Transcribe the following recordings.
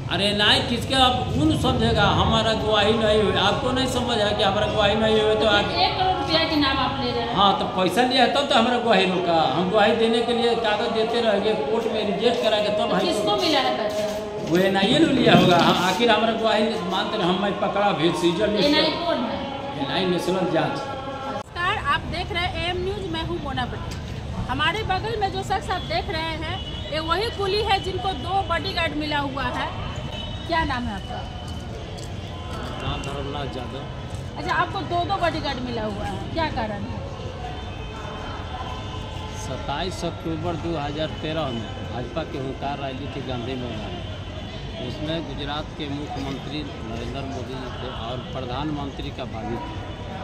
अरे नहीं, किसके अब उन समझेगा, हमारा गवाही नहीं हुई, आपको नहीं समझ है कि हमारा गवाही नहीं हुई तो आगे 1 करोड़ रुपया के नाम आप ले रहे हैं। हाँ, तो पैसा लिया है तब तो हमारा गवाही रुका। हम गवाही देने के लिए कागज देते रहेंगे, कोर्ट में रिजेक्ट करा के तब किसको मिला है पैसा? वो एनआईए ने लिया होगा। आखिर हमारा गवाही मानते रहे, हम पकड़ा भी सीजन एनआई कौन है? एनआई नेशनल जांच। नमस्कार, आप देख रहे हैं AM न्यूज, मैं हूँ मोना पटेल। हमारे बगल में जो शख्स आप देख रहे हैं ये वही कुली है जिनको 2 बॉडीगार्ड मिला हुआ है। क्या नाम है आपका? नाम धर्मनाथ यादव। अच्छा, आपको 2 बॉडीगार्ड मिला हुआ है, क्या कारण है? 27 अक्टूबर 2013 में भाजपा की हुंकार रैली थी गांधी मैदान। उसमें गुजरात के मुख्यमंत्री नरेंद्र मोदी जी थे और प्रधानमंत्री का भाभी थे।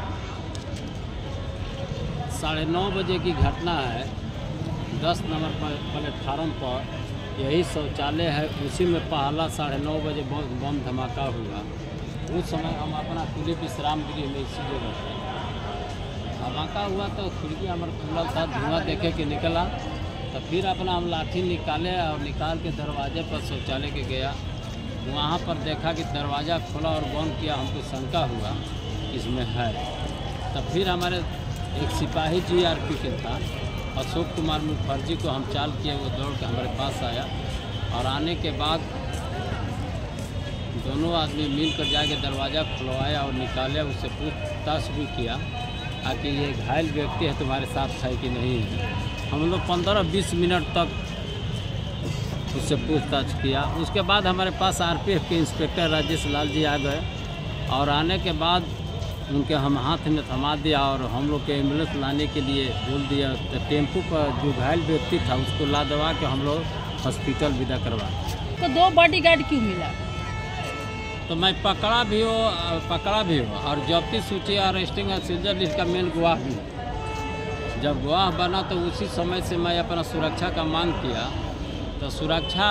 9:30 बजे की घटना है। 10 नंबर प्लेटफार्म पर यही शौचालय है, उसी में पहला 9:30 बजे बम धमाका हुआ। उस समय हम अपना कुली विश्राम गृह में इसी जगह थे। धमाका हुआ तो खिड़की हमारा खुला था, धुआं देखे कि निकला, तो फिर अपना हम लाठी निकाले और निकाल के दरवाजे पर शौचालय के गया। वहाँ पर देखा कि दरवाज़ा खोला और बंद किया। हमको शंका हुआ इसमें है, तब फिर हमारे एक सिपाही GRP के था अशोक कुमार मुखर्जी को हम चाल किए, वो दौड़ के हमारे पास आया और आने के बाद दोनों आदमी मिलकर जाके दरवाज़ा खुलवाया और निकाले। उससे पूछताछ भी किया कि ये घायल व्यक्ति है तुम्हारे साथ है कि नहीं है। हम लोग 15-20 मिनट तक उससे पूछताछ किया। उसके बाद हमारे पास RPF के इंस्पेक्टर राजेश लाल जी आ गए और आने के बाद उनके हम हाथ में थमा दिया और हम लोग के एम्बुलेंस लाने के लिए बोल दिया। तो टेम्पू पर जो घायल व्यक्ति था उसको ला दवा के हम लोग हॉस्पिटल विदा करवा। तो 2 बॉडीगार्ड क्यों मिला? तो मैं पकड़ा भी हो और जब्ती सूची अरेस्टिंग और सीजर लिस्ट का मेन गवाह भी हूँ। जब गवाह बना तो उसी समय से मैं अपना सुरक्षा का मांग किया, तो सुरक्षा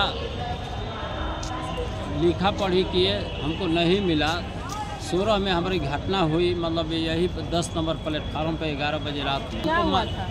लिखा पढ़ी किए, हमको नहीं मिला। 16 में हमारी घटना हुई, मतलब यही 10 नंबर प्लेटफार्म पे 11 बजे रात में। क्या हुआ था?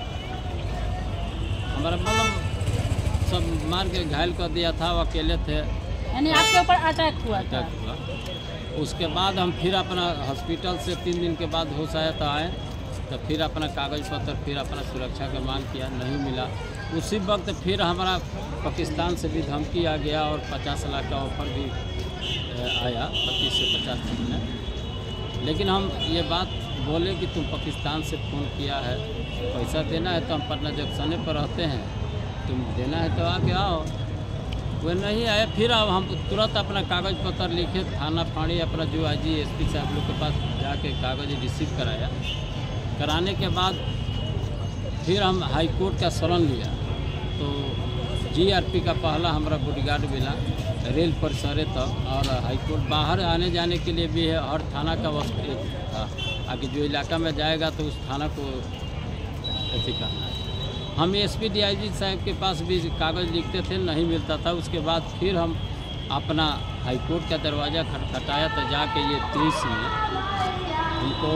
हमारा मतलब सब मार के घायल कर दिया था, वो अकेले थे। यानी आपके ऊपर अटैक हुआ था? उसके बाद हम फिर अपना हॉस्पिटल से 3 दिन के बाद होश आया तो आए, तो फिर अपना कागज़ पत्र फिर अपना सुरक्षा का मांग किया, नहीं मिला। उसी वक्त फिर हमारा पाकिस्तान से भी धमकी आ गया और 50 लाख का ऑफर भी आया, 25 से 50 दिन में। लेकिन हम ये बात बोले कि तुम पाकिस्तान से फ़ोन किया है, पैसा देना है तो हम पटना जंक्शन पर रहते हैं, तुम देना है तो आके आओ। वो नहीं आया। फिर अब हम तुरंत अपना कागज़ पत्र लिखे, थाना फाड़ी अपना जो IG SP साहब लोग के पास जाके कागज़ रिसीव कराया। कराने के बाद फिर हम हाई कोर्ट का शरण लिया, तो GRP का पहला हमारा बॉडीगार्ड मिला रेल परिसर तक। और हाई कोर्ट बाहर आने जाने के लिए भी है, और थाना का वक्त था आगे जो इलाका में जाएगा तो उस थाना को ऐसे करना है। हम SP DIG साहब के पास भी कागज़ लिखते थे, नहीं मिलता था। उसके बाद फिर हम अपना हाई कोर्ट का दरवाज़ा खटखटाया, तो जाके ये 30 में हमको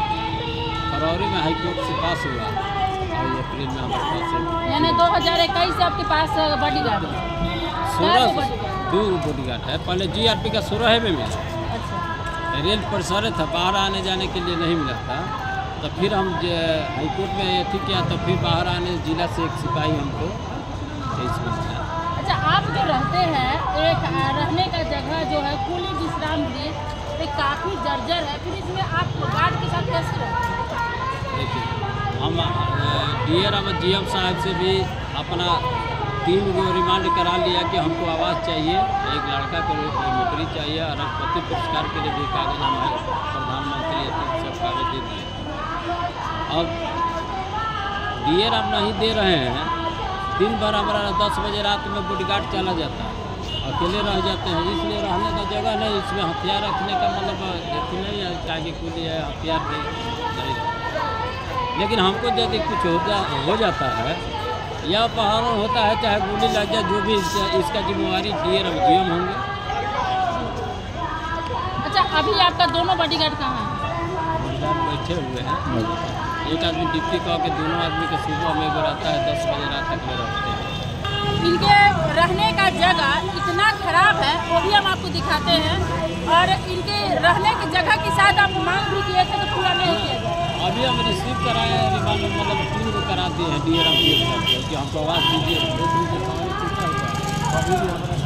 फरवरी में हाई कोर्ट से पास हुआ और अप्रैल में हमारे पास। यानी 2021 से आपके पास बॉडीगार्ड है? 2 बॉडीगार्ड है। पहले GRP का 16 में मिला। अच्छा। रेल परिसर था, बाहर आने जाने के लिए नहीं मिला था। तो फिर हम हाई कोर्ट में ये किया, तो फिर बाहर आने जिला से एक सिपाही हमको 23 में मिला। अच्छा, आप जो रहते हैं, एक रहने का जगह जो है कुली विश्राम गृह, एक काफ़ी जर्जर है, फिर इसमें आप गार्ड के साथ कैसे रहते हैं? देखिए, हम DRM GM साहब से भी अपना 3 गो रिमांड करा लिया कि हमको आवास चाहिए, एक लड़का को नौकरी चाहिए और राष्ट्रपति पुरस्कार के लिए भी कागज हमारे प्रधानमंत्री सब कागज दे दिए। अब DRM नहीं दे रहे हैं। दिन भर हमारा 10 बजे रात में बॉडीगार्ड चला जाता है, अकेले रह जाते हैं, इसलिए रहने का जगह नहीं। इसमें हथियार रखने का मतलब देखी नहीं है, चाहे कुली है हथियार नहीं। लेकिन हमको यदि कुछ हो जाता है या अपहरण होता है, चाहे गोली लग जाए, जो भी इसका जिम्मेवारी DRM GM होंगे। अच्छा, अभी आपका दोनों बॉडीगार्ड कहाँ हैं? बॉडीगार्ड बैठे हुए हैं। एक आदमी डिप्टी कह के, दोनों आदमी के सुबह में एगो रहता है, 10 बजे रात तक में रहते हैं। इनके रहने का जगह इतना खराब है, वो भी हम आपको रहने की जगह के साथ आप मांग भी किए थे तो पूरा नहीं किया गया। अभी हम रिसीव कराए हैं रिमांड, मतलब 3 को करा दिए हैं DRM कि हमको आवाज़ दीजिए, 2 दिन से सवारी टूटा हुआ है। अभी भी हमारा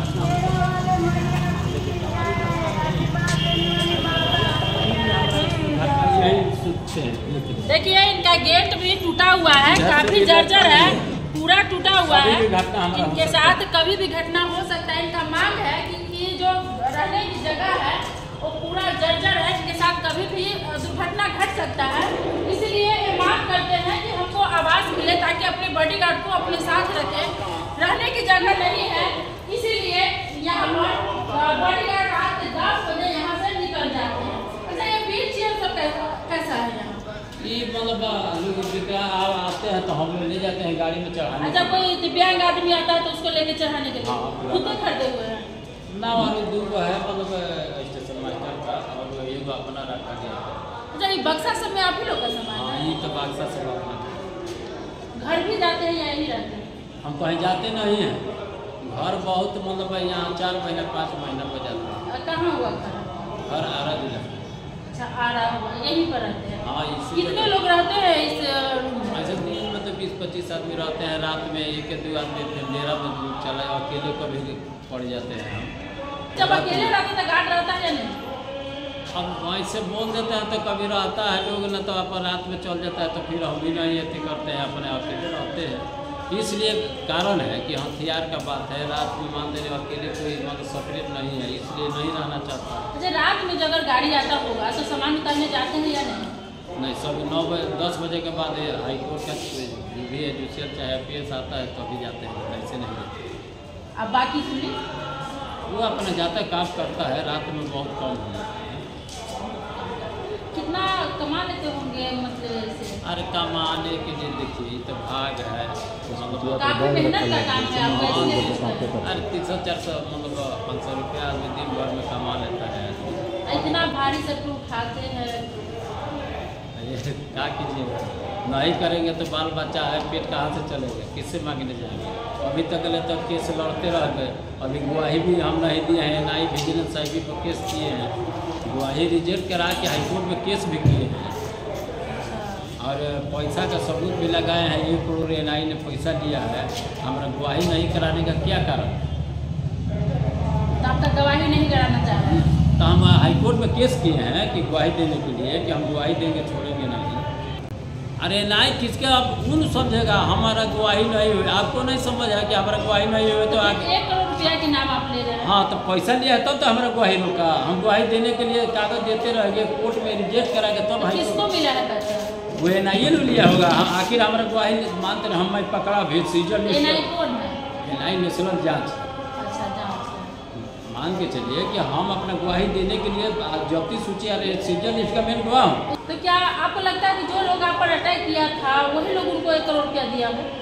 देखिए इनका गेट भी टूटा हुआ है, काफी जर्जर है, पूरा टूटा हुआ है। इनके साथ कभी भी घटना हो सकता है। इनका मांग है कि ये जो रहने की जगह है वो पूरा जर्जर है, इनके साथ कभी भी दुर्घटना घट सकता है। इसीलिए ये मांग करते हैं कि हमको आवास मिले ताकि अपने बॉडीगार्ड को अपने साथ रखें। रहने की जगह नहीं है, इसीलिए यहाँ पर बॉडीगार्ड रात के 10 बजे यहाँ से निकल जाते हैं। अच्छा, ये व्हील चेयर सब कैसा है यहाँ? ये मतलब आते हैं तो हम लोग ले जाते हैं गाड़ी में चढ़ाने। अच्छा, कोई दिव्यांग आदमी आता है तो उसको लेके चढ़ाने के लिए खुद तो खरीदे हुए हैं ना? वाली 2 है मतलब स्टेशन मास्टर का, और ये अपना रखा गया है। अच्छा, ये बक्सा सब में आप ही लोग का सामान है? ये तो बक्सा सब अपना। घर भी जाते हैं या यही रहते हैं? हम कहीं जाते नहीं हैं, घर बहुत मतलब यहाँ 4 महीना 5 महीना हो जाता है। कहाँ हुआ घर? घर आरा जिला। अच्छा, आरा हुआ, यहीं पर रहते हैं? हाँ। कितने लोग रहते हैं इस रूम में? ऐसे दिन में तो 20-25 आदमी रहते हैं, रात में 1-2 आदमी मेरा में चला, अकेले कभी पड़ जाते हैं हम। जब अकेले रहते तो गार्ड रहता है या नहीं? अब वहीं से बोल देते हैं तो कभी रहता है लोग, न तो अपन रात में चल जाता है, तो फिर हम भी नहीं अति करते हैं, अपने अकेले रहते हैं। इसलिए कारण है कि हथियार का बात है, रात में मान देने अकेले कोई मतलब सेपरेट नहीं है, इसलिए नहीं रहना चाहता। अच्छा, रात में अगर गाड़ी आता होगा तो सामान उतारने जाते हैं या नहीं? नहीं, सब 9-10 बजे के बाद हाईकोर्ट का जो भी है जुडिशियल चाहे PS आता है तो अभी जाते हैं, ऐसे नहीं जाते। अब बाकी पुलिस वो अपना जाता काम करता है, रात में बहुत कम हो जाता है। कितना कमा लेते होंगे मतलब ऐसे? अरे कमाने के लिए देखिए तो भाग है, मतलब काफी मेहनत का काम है। आप कैसे नहीं करते? अरे 300-400 मतलब 500 रुपया आदमी दिन भर में कमा लेता है। इतना भारी सब उठाते हैं, क्या कीजिएगा, नहीं करेंगे तो बाल बच्चा है, पेट कहाँ से चलेगा, किससे मांगने जाएंगे? अभी तक ले तक केस लड़ते रह गए, अभी गवाही भी हम नहीं दिए हैं, NI विजिलेंस IB पर केस किए हैं, गवाही रिजेक्ट करा के हाईकोर्ट में केस भी किए हैं, और पैसा का सबूत भी लगाए हैं। 1 करोड़ NI ने पैसा लिया है, हमारा गवाही नहीं कराने का क्या कारण? तो आप तक गवाही नहीं कराना चाह रहे हैं? तो हम हाईकोर्ट में केस किए हैं कि गवाही देने के लिए, कि हम गवाही देंगे, छोड़ेंगे नहीं। अरे NI किसके अब कौन समझेगा? हमारा गवाही नहीं हुई, आपको नहीं समझ है कि हमारा गवाही नहीं हुई तो आगे 1 करोड़ रुपया के नाम आप ले रहे हैं? हाँ, तो पैसा लिया है तब तो हमारा गवाही रोका। हम गवाही देने के लिए कागज देते रहेंगे, कोर्ट में रिजेक्ट करा के तब किसको मिला है पैसा? वो NI ने लिया होगा। आखिर हमारा गवाही मानते रहे, हम पकड़ा भी सीजन NI कौन है? NI नेशनल जाँच। अच्छा, जाँच मान के चलिए कि हम अपना गवाही देने के लिए जब्ती सूची सीजन लिस्ट का मेन गवाह हूँ। तो क्या आपको लगता है कि जो लोग आप पर अटैक किया था वही लोग उनको 1 करोड़ रुपया दिया हो?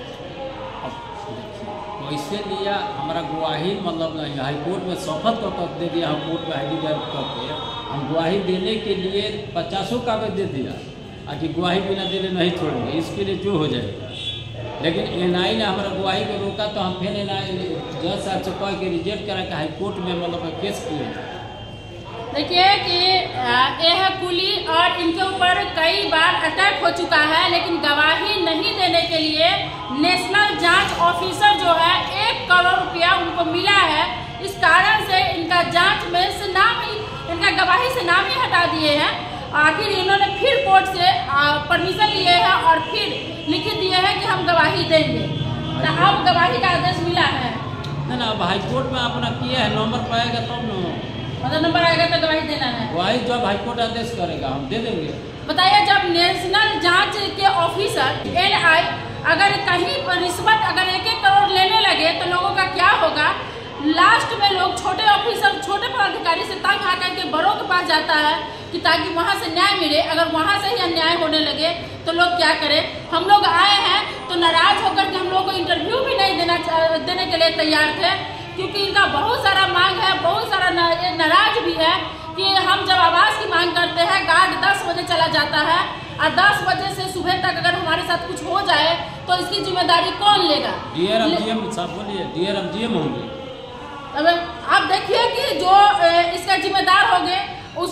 वैसे लिया हमारा गवाही मतलब नहीं, हाईकोर्ट में शपथ कर दे दिया, हम कोर्ट में ID दर्ज करके हम गवाही देने के लिए 50 कागज दे दिया, कि गवाही बिना देने नहीं छोड़ेंगे, इसके लिए जो हो जाएगा। लेकिन NI ने हमारा गवाही को रोका तो हम फिर NI जज साहब से कह के रिजेक्ट करा के हाईकोर्ट में मतलब केस किए। देखिए कि यह कुली और इनके ऊपर कई बार अटैक हो चुका है, लेकिन गवाही नहीं देने के लिए नेशनल जांच ऑफिसर जो है 1 करोड़ रुपया उनको मिला है। इस कारण से इनका जांच में से नाम ही, इनका गवाही से नाम ही हटा दिए हैं। आखिर इन्होंने फिर कोर्ट से परमिशन लिए है और फिर लिखित दिए हैं कि हम गवाही देंगे। तो अब गवाही का आदेश मिला है ना? अब हाईकोर्ट में अपना किया है, नंबर पाएगा तब न, मतलब नंबर आएगा तो गवाही देना है। गवाही जब हाईकोर्ट आदेश करेगा हम दे देंगे। बताइए, जब नेशनल जांच के ऑफिसर NI अगर कहीं पर रिश्वत अगर 1-1 करोड़ लेने लगे तो लोगों का क्या होगा? लास्ट में लोग छोटे ऑफिसर, छोटे पदाधिकारी से तंग आकर के बड़ों के पास जाता है कि ताकि वहाँ से न्याय मिले। अगर वहाँ से ही अन्याय होने लगे तो लोग क्या करें? हम लोग आए हैं तो नाराज होकर के हम लोग को इंटरव्यू भी नहीं देने के लिए तैयार थे, क्योंकि इनका बहुत सारा मांग है, बहुत सारा नाराज भी है कि हम जब आवास की मांग करते हैं, गार्ड 10 बजे चला जाता है और 10 बजे से सुबह तक अगर हमारे साथ कुछ हो जाए तो इसकी जिम्मेदारी कौन लेगा? DRM साहब बोलिए, DRM होंगे। अब आप देखिए कि जो इसका जिम्मेदार होंगे उसके लिए भी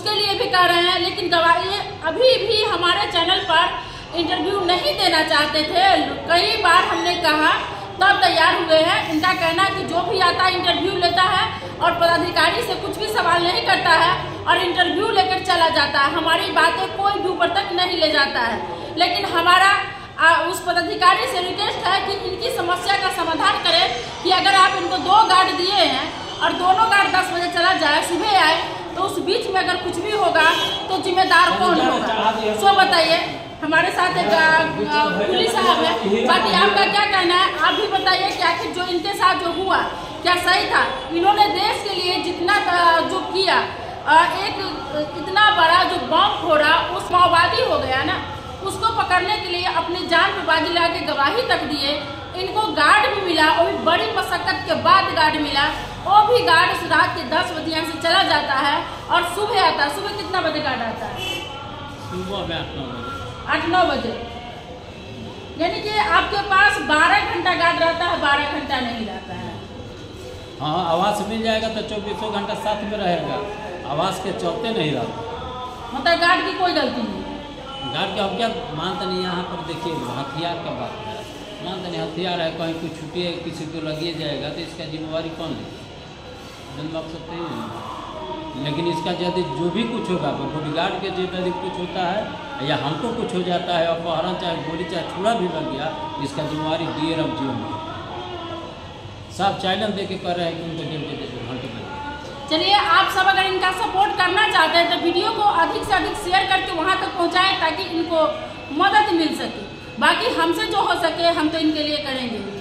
कह रहे हैं, लेकिन गवाही अभी भी हमारे चैनल पर इंटरव्यू नहीं देना चाहते थे। कई बार हमने कहा तब तैयार हुए हैं। इनका कहना है कि जो भी आता है इंटरव्यू लेता है और पदाधिकारी से कुछ भी सवाल नहीं करता है और इंटरव्यू लेकर चला जाता है। हमारी बातें कोई भी ऊपर तक नहीं ले जाता है। लेकिन हमारा उस पदाधिकारी से रिक्वेस्ट है कि इनकी समस्या का समाधान करें कि अगर आप इनको 2 गार्ड दिए हैं और दोनों गार्ड 10 बजे चला जाए, सुबह आए, तो उस बीच में अगर कुछ भी होगा तो जिम्मेदार कौन होगा? सो बताइए। हमारे साथ एक पुलिस साहब है, बाकी आपका क्या कहना है? आप भी बताइए कि आखिर जो इनके साथ जो हुआ क्या सही था? इन्होंने देश के लिए जितना जो किया, एक इतना बड़ा जो बम फोड़ा, उस माओवादी हो गया ना, उसको पकड़ने के लिए अपनी जान पे बाजी लगा के गवाही तक दिए। इनको गार्ड भी मिला, वो भी बड़ी मशक्कत के बाद गार्ड मिला। वो भी गार्ड रात के 10 बजे यहाँ से चला जाता है और सुबह आता है। सुबह कितना बजे गार्ड आता है? सुबह में 8-9 बजे। यानी कि आपके पास 12 घंटा गार्ड रहता है, 12 घंटा नहीं रहता है। हाँ, आवास मिल जाएगा तो 24 घंटा साथ में रहेगा। आवास के चलते नहीं रहता, मतलब गार्ड की कोई गलती नहीं। गार्ड के हम क्या मानते नहीं। यहाँ पर देखिए हथियार का बात है, मानते नहीं हथियार है, कहीं कुछ छुट्टी है, किसी को लगिए जाएगा तो इसका जिम्मेवारी कौन लेगा? जन बात सकते हैं। लेकिन इसका यदि जो भी कुछ होगा, बॉडीगार्ड के यदि कुछ होता है या हमको कुछ हो जाता है, अपहरण चाहे गोली चाहे छुरा भी लग गया, इसका जिम्मेवारी DRM जीवन में साहब चैलेंज दे के कर रहे हैं कि उनको जेल दे दे घंटे में। चलिए, आप सब अगर इनका सपोर्ट करना चाहते हैं तो वीडियो को अधिक से अधिक शेयर करके वहां तक पहुंचाएं ताकि इनको मदद मिल सके। बाकी हमसे जो हो सके हम तो इनके लिए करेंगे।